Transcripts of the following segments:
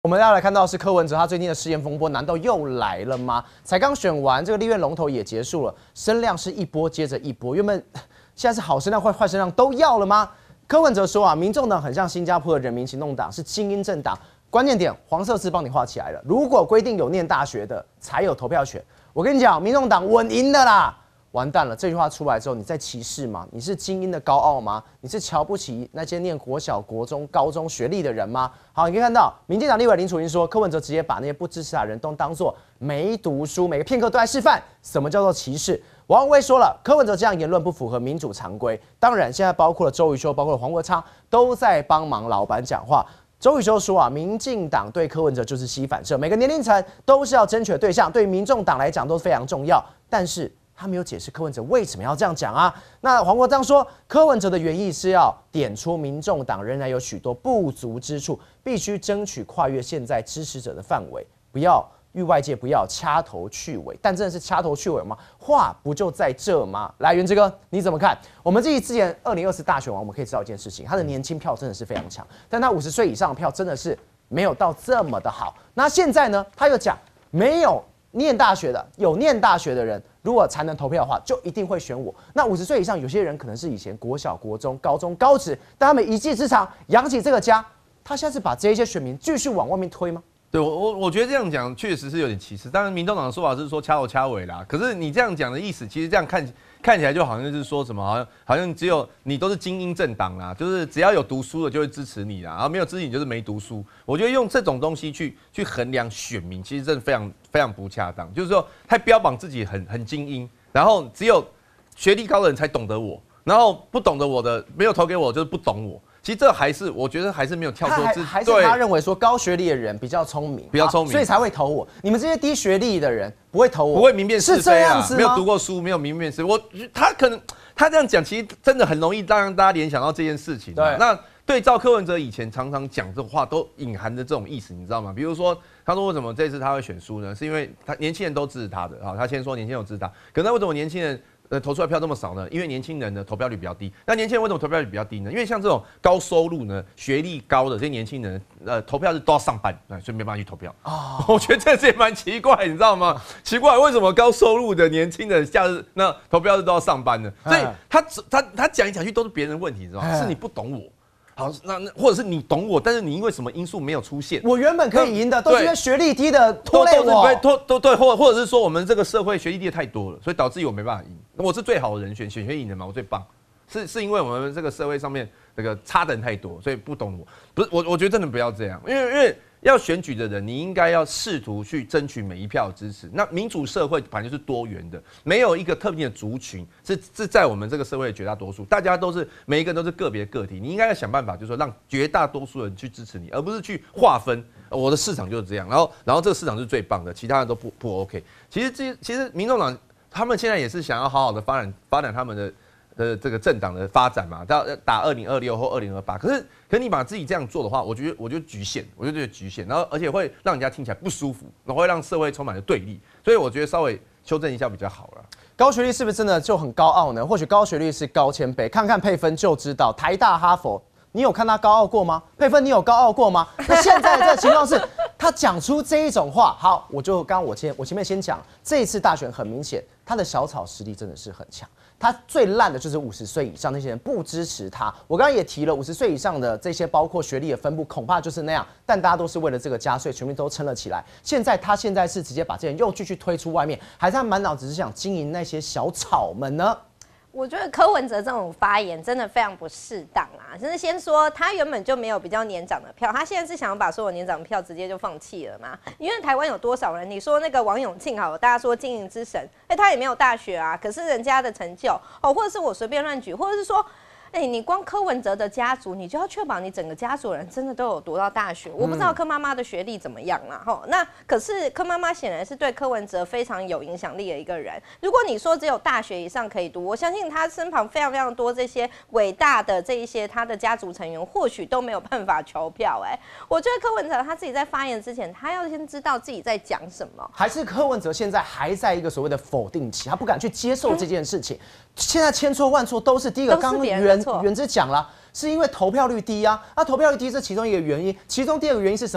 我们要来看到是柯文哲他最近的失言风波，难道又来了吗？才刚选完，这个立院龙头也结束了，声量是一波接着一波。原本现在是好声量、坏声量都要了吗？柯文哲说啊，民众党很像新加坡的人民行动党，是精英政党。关键点，黄色字帮你画起来了。如果规定有念大学的才有投票权，我跟你讲，民众党稳赢的啦。完蛋了！这句话出来之后，你在歧视吗？你是精英的高傲吗？你是瞧不起那些念国小、国中、高中学历的人吗？好，你可以看到，民进党立委林楚茵说，柯文哲直接把那些不支持他的人都当作没读书，每个片刻都在示范什么叫做歧视。王宏威说了，柯文哲这样言论不符合民主常规。当然，现在包括了周瑜修，包括了黄国昌，都在帮忙老板讲话。周瑜修说啊，民进党对柯文哲就是吸反射，每个年龄层都是要争取的对象，对于民众党来讲都非常重要。但是他没有解释柯文哲为什么要这样讲啊？那黄国昌说，柯文哲的原意是要点出民众党仍然有许多不足之处，必须争取跨越现在支持者的范围，不要与外界不要掐头去尾。但真的是掐头去尾吗？话不就在这吗？来，元之哥你怎么看？我们之前2024大选完，我们可以知道一件事情，他的年轻票真的是非常强，但他50岁以上的票真的是没有到这么的好。那现在呢，他又讲没有念大学的，有念大学的人，如果才能投票的话，就一定会选我。那50岁以上，有些人可能是以前国小、国中、高中、高职，但他们一技之长养起这个家，他现在是把这些选民继续往外面推吗？ 对我觉得这样讲确实是有点歧视。当然，民众党的说法是说掐头掐尾啦。可是你这样讲的意思，其实这样看起来就好像是说什么，好像只有你都是精英政党啦，就是只要有读书的就会支持你啦，然后没有支持你就是没读书。我觉得用这种东西去衡量选民，其实真的非常不恰当。就是说，他标榜自己很精英，然后只有学历高的人才懂得我，然后不懂得我的没有投给我就是不懂我。其实这我觉得还是没有跳脱自己， 还是他认为说高学历的人比较聪明，所以才会投我。你们这些低学历的人不会投我， 不会明辨是非啊， 是没有读过书，没有明辨是非。他这样讲，其实真的很容易让大家联想到这件事情。 对， 那对照柯文哲以前常常讲这话，都隐含着这种意思，你知道吗？比如说，他说为什么这次他会选输呢？是因为年轻人都支持他的啊。他先说年轻人都支持他，可是为什么年轻人投出来票这么少呢？因为年轻人的投票率比较低。那年轻人为什么投票率比较低呢？因为像这种高收入呢、学历高的这些年轻人，投票是都要上班，所以没办法去投票。我觉得这也蛮奇怪，你知道吗？奇怪，为什么高收入的年轻人假日那投票日都要上班呢？所以他讲来讲去都是别人的问题，知道吗？是你不懂我。好，那或者是你懂我，但是你因为什么因素没有出现？ 我原本可以赢的，都是因为学历低的拖累我。 对，或者是说我们这个社会学历低的太多了，所以导致我没办法赢。我是最好的人选赢的嘛，我最棒。是因为我们这个社会上面这个差的人太多，所以不懂我。不是我觉得真的不要这样，因为要选举的人，你应该要试图去争取每一票的支持。那民主社会本来就是多元的，没有一个特定的族群是在我们这个社会的绝大多数，大家都是每一个人都是个别个体。你应该要想办法，就是说让绝大多数人去支持你，而不是去划分我的市场就是这样，然后这个市场是最棒的，其他人都不 OK。其实民众党他们现在也是想要好好的发展他们的这个政党的发展嘛，打2026或2028。可是你把自己这样做的话，我觉得局限，然后而且会让人家听起来不舒服，然后会让社会充满了对立，所以我觉得稍微修正一下比较好了。 高学历是不是真的就很高傲呢？或许高学历是高谦卑，看看佩芬就知道。台大、哈佛，你有看他高傲过吗？佩芬，你有高傲过吗？那现在的这个情况是，他讲出这一种话，好，我前面先讲，这一次大选很明显，他的小草实力真的是很强。他最烂的就是50岁以上那些人不支持他。我刚刚也提了，50岁以上的这些包括学历的分布，恐怕就是那样。但大家都是为了这个加税，全民都撑了起来。他现在是直接把这些人又继续推出外面，还是他满脑子是想经营那些小草们呢？ 我觉得柯文哲这种发言真的非常不适当啊！就是先说他原本就没有比较年长的票，他现在是想要把所有年长的票直接就放弃了嘛？因为台湾有多少人？你说那个王永庆好了，大家说经营之神，他也没有大学啊，可是人家的成就或者是我随便乱举，或者是说。你光柯文哲的家族，你就要确保你整个家族人真的都有读到大学。我不知道柯妈妈的学历怎么样啦，那可是柯妈妈显然是对柯文哲非常有影响力的一个人。如果你说只有大学以上可以读，我相信他身旁非常多这些伟大的这一些他的家族成员，或许都没有办法求票。我觉得柯文哲他自己在发言之前，他要先知道自己在讲什么。 还是柯文哲现在还在一个所谓的否定期，他不敢去接受这件事情。现在千错万错都是第一个，刚刚原之讲了，是因为投票率低啊，那投票率低是其中一个原因，其中第二个原因是什么？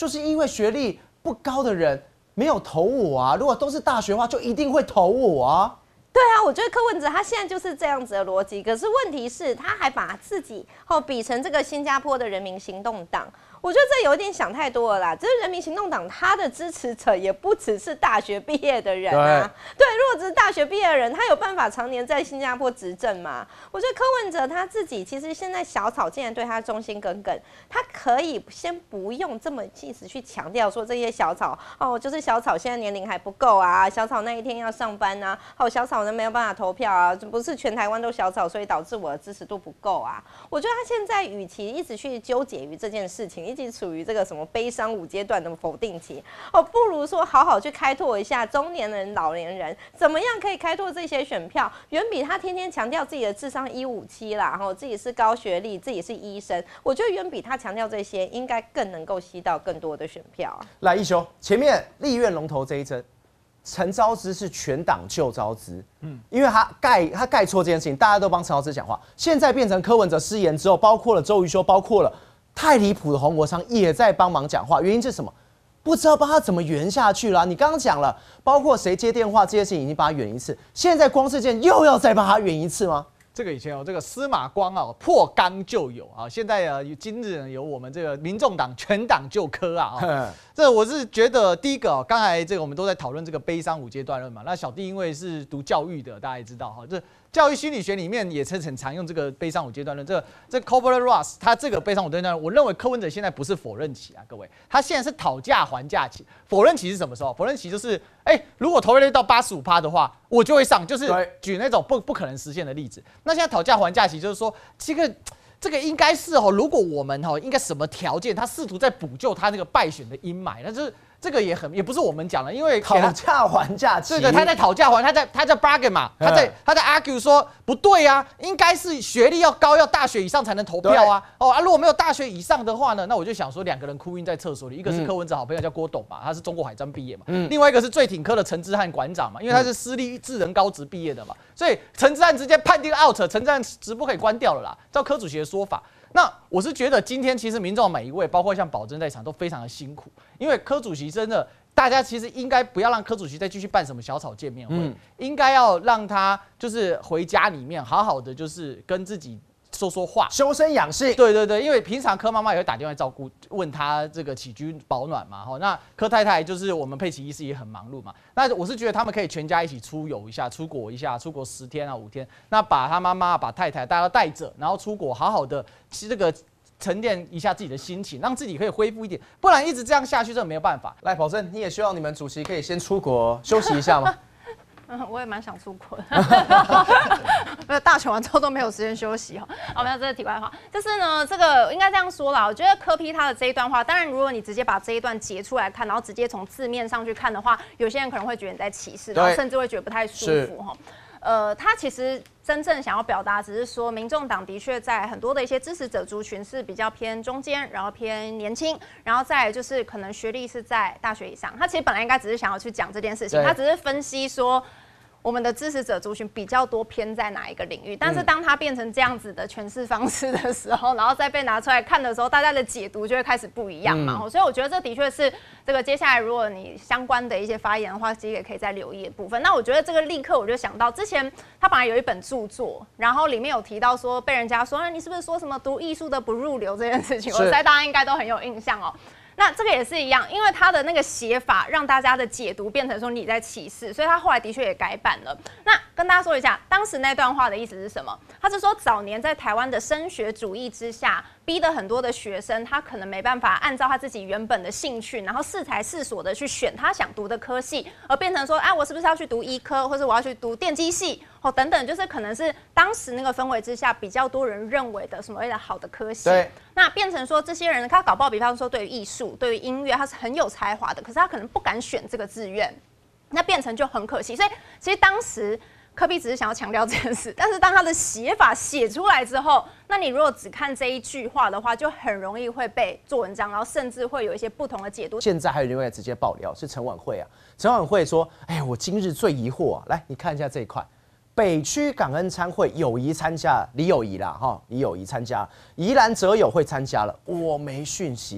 就是因为学历不高的人没有投我啊。如果都是大学的话，就一定会投我啊。 对啊，我觉得柯文哲他现在就是这样子的逻辑，可是问题是，他还把自己比成这个新加坡的人民行动党。我觉得这有点想太多了啦。这人民行动党他的支持者也不只是大学毕业的人啊。对，如果只是大学毕业的人，他有办法常年在新加坡执政吗？我觉得柯文哲他自己其实现在小草竟然对他忠心耿耿，他可以先不用这么一直去强调说这些小草就是小草现在年龄还不够啊，小草那一天要上班啊，小草呢没有办法投票啊，不是全台湾都小草，所以导致我的支持度不够啊。我觉得他现在与其一直去纠结于这件事情，一直处于这个什么悲伤5阶段的否定期，不如说好好去开拓一下中年人、老年人怎么样可以开拓这些选票，远比他天天强调自己的智商157啦，自己是高学历，自己是医生，我觉得远比他强调这些，应该更能够吸到更多的选票。 来，一休前面立院龙头这一针，陈昭姿是全党救昭姿，因为他盖错这件事情，大家都帮陈昭姿讲话，现在变成柯文哲失言之后，包括了周瑜修，包括了太离谱的洪国昌也在帮忙讲话，原因是什么？不知道帮他怎么圆下去了。你刚刚讲了，包括谁接电话这些事情已经帮他圆一次，现在光是这件又要再帮他圆一次吗？ 这个以前这个司马光破缸就有啊，现在今日有我们这个民众党全党救柯啊。这我是觉得第一个刚才这个我们都在讨论这个悲伤5阶段论嘛。那小弟因为是读教育的，大家也知道哈，这教育心理学里面也很常用这个悲伤5阶段论。这 Kubler-Ross 他这个悲伤5阶段论，我认为柯文哲现在不是否认期啊，各位，他现在是讨价还价期。否认期是什么时候？否认期就是如果投票率到85%的话，我就会上，就是举那种不可能实现的例子。那现在讨价还价期就是说这个应该是如果我们应该什么条件，他试图在补救他那个败选的阴霾，但是这个也不是我们讲的，因为讨价还价期， 对，他在讨价还，他在 bargain 嘛，他在 argue 说不对啊，应该是学历要高，要大学以上才能投票啊。如果没有大学以上的话呢，那我就想说2个人哭晕在厕所里，一个是柯文哲好朋友叫郭董嘛，他是中国海专毕业嘛，另外一个是最挺柯的陈之汉馆长嘛，因为他是私立智能高职毕业的嘛，所以陈之汉直接判定 out， 陈之汉直播可以关掉了啦，照柯主席的说法。那我是觉得今天其实民众每一位，包括像宝珍在场都非常的辛苦，因为柯主席真的，大家其实应该不要让柯主席再继续办什么小草见面会，应该要让他就是回家里面好好的就是跟自己说话， 修身养性。 对，因为平常柯妈妈也会打电话照顾，问他这个起居保暖嘛。那柯太太就是我们佩奇医师也很忙碌嘛。那我是觉得他们可以全家一起出游一下，出国一下，出国10天啊5天。那把他妈妈、把太太大家带着，然后出国好好的这个沉淀一下自己的心情，让自己可以恢复一点，不然一直这样下去真的没有办法。 来，保证你也希望你们主席可以先出国休息一下吗？ 我也蛮想出国的，大选完之后都没有时间休息哈。好，没有这个题外话，就是呢，这个应该这样说啦。我觉得柯 P 他的这一段话，当然如果你直接把这一段截出来看，然后直接从字面上去看的话，有些人可能会觉得你在歧视，然后甚至会觉得不太舒服哈。他其实真正想要表达，只是说，民众党的确在很多的一些支持者族群是比较偏中间，然后偏年轻，然后再来就是可能学历是在大学以上。他其实本来应该只是想要去讲这件事情，他只是分析说，我们的支持者族群比较多偏在哪一个领域，但是当它变成这样子的诠释方式的时候，然后再被拿出来看的时候，大家的解读就会开始不一样嘛。所以我觉得这的确是这个接下来如果你相关的一些发言的话，其实也可以再留意的部分。那我觉得这个立刻我就想到之前他本来有一本著作，然后里面有提到说被人家说，你是不是说什么读艺术的不入流这件事情？我猜大家应该都很有印象哦。那这个也是一样，因为他的那个写法让大家的解读变成说你在歧视，所以他后来的确也改版了。那跟大家说一下，当时那段话的意思是什么？他是说早年在台湾的升学主义之下，逼得很多的学生他可能没办法按照他自己原本的兴趣，然后适才适所的去选他想读的科系，而变成说，我是不是要去读医科，或者我要去读电机系，等等，就是可能是当时那个氛围之下比较多人认为的所谓的好的科系。对，那变成说这些人他搞不好，比方说对于艺术、对于音乐，他是很有才华的，可是他可能不敢选这个志愿，那变成就很可惜。所以其实当时柯 P 只是想要强调这件事，但是当他的写法写出来之后，那你如果只看这一句话的话，就很容易会被做文章，然后甚至会有一些不同的解读。 现在还有另外直接爆料是陈婉慧啊，陈婉慧说：“我今日最疑惑啊，来你看一下这一块。”北区感恩餐会友谊参加，李友仪啦，李友仪参加，宜兰则友会参加了，我没讯息。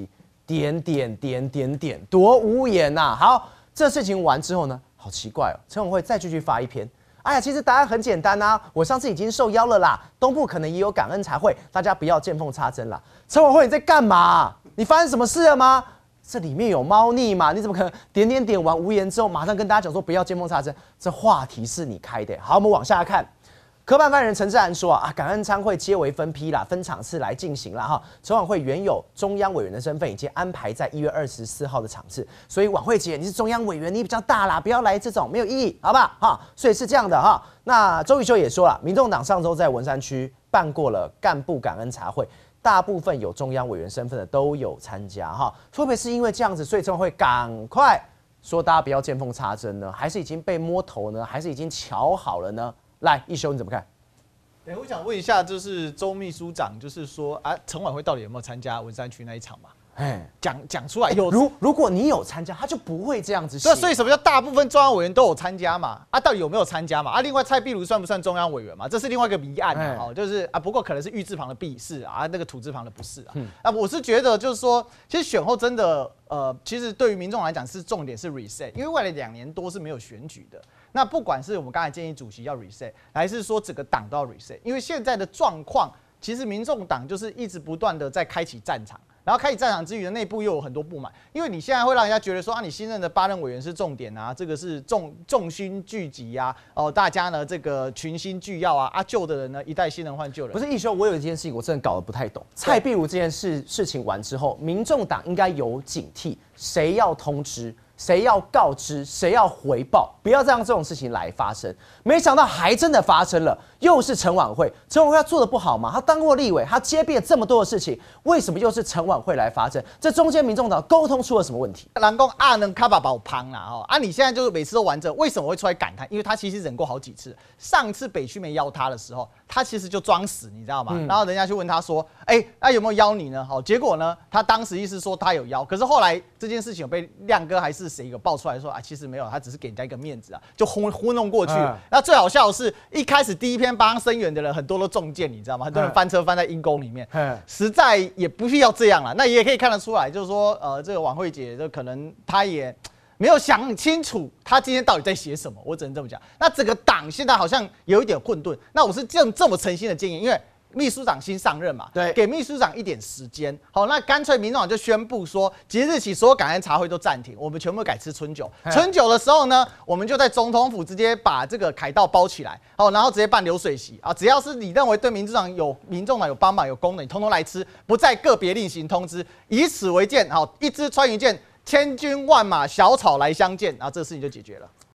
点，多无言呐！好，这事情完之后呢，好奇怪哦，陈委会再继续发一篇。哎呀，其实答案很简单啊，我上次已经受邀了啦，东部可能也有感恩茶会，大家不要见缝插针啦。陈委会你在干嘛？你发生什么事了吗？这里面有猫腻嘛？你怎么可能点完无言之后，马上跟大家讲说不要见缝插针？这话题是你开的。好，我们往下看。科办犯人陈志涵说啊，感恩餐会皆为分批啦，分场次来进行啦哈。筹晚会原有中央委员的身份，已经安排在1月24号的场次，所以晚会姐你是中央委员，你比较大啦，不要来这种没有意义，好不好？哈，所以是这样的哈。那周瑜修也说了，民众党上周在文山区办过了干部感恩茶会，大部分有中央委员身份的都有参加哈。会不会是因为这样子，所以筹晚会赶快说大家不要见缝插针呢？还是已经被摸头呢？还是已经瞧好了呢？来，一修你怎么看？ 对，我想问一下，就是周秘书长，就是说啊，陈晚会到底有没有参加文山区那一场嘛？哎，讲出来有。 如果你有参加，他就不会这样子写。 对，所以什么叫大部分中央委员都有参加嘛？啊，到底有没有参加嘛？啊，另外蔡壁如算不算中央委员嘛？这是另外一个谜案嘛？哦，就是啊，不过可能是玉字旁的壁是啊，那个土字旁的不是啊。啊，我是觉得就是说，其实选后真的其实对于民众来讲是重点是 reset， 因为未来2年多是没有选举的。那不管是我们刚才建议主席要 reset， 还是说整个党都要 reset， 因为现在的状况，其实民众党就是一直不断的在开启战场，然后开启战场之余的内部又有很多不满，因为你现在会让人家觉得说啊，你新任的8任委员是重点啊，这个是众心聚集啊，哦，大家呢这个群星聚耀啊，旧的人呢一代新人换旧人。 不是一修，我有一件事情我真的搞得不太懂。蔡壁如这件事情完之后，民众党应该有警惕，谁要通知？谁要告知，谁要回报，不要再让这种事情来发生。没想到还真的发生了，又是陈晚会。陈晚会他做的不好吗？他当过立委，他接臂了这么多的事情，为什么又是陈晚会来发生？这中间民众党沟通出了什么问题？ 人讲啊，能卡把宝胖啦哦，啊，你现在就是每次都玩这，为什么会出来感叹？因为他其实忍过好几次。上次北区没邀他的时候，他其实就装死，你知道吗？然后人家去问他说，那有没有邀你呢？好，结果呢，他当时意思说他有邀，可是后来这件事情有被亮哥还是谁有爆出来说啊，其实没有，他只是给人家一个面子啊，就糊弄过去。那最好笑的是，一开始第一篇帮他声援的人很多都中箭，你知道吗？很多人翻车翻在阴沟里面，实在也不必要这样了。那也可以看得出来，就是说，这个晚会姐，就可能她也没有想清楚她今天到底在写什么，我只能这么讲。那整个党现在好像有一点混沌。那我是这么诚心的建议，因为秘书长新上任嘛， 对， 给秘书长一点时间。好，那干脆民众党就宣布说，即日起所有感恩茶会都暂停，我们全部改吃春酒。春酒的时候呢，我们就在总统府直接把这个凯道包起来，好，然后直接办流水席啊，只要是你认为对民众党有帮忙有功能，你通通来吃，不再个别另行通知，以此为鉴。好，一支穿一箭，千军万马小草来相见，然后这个事情就解决了。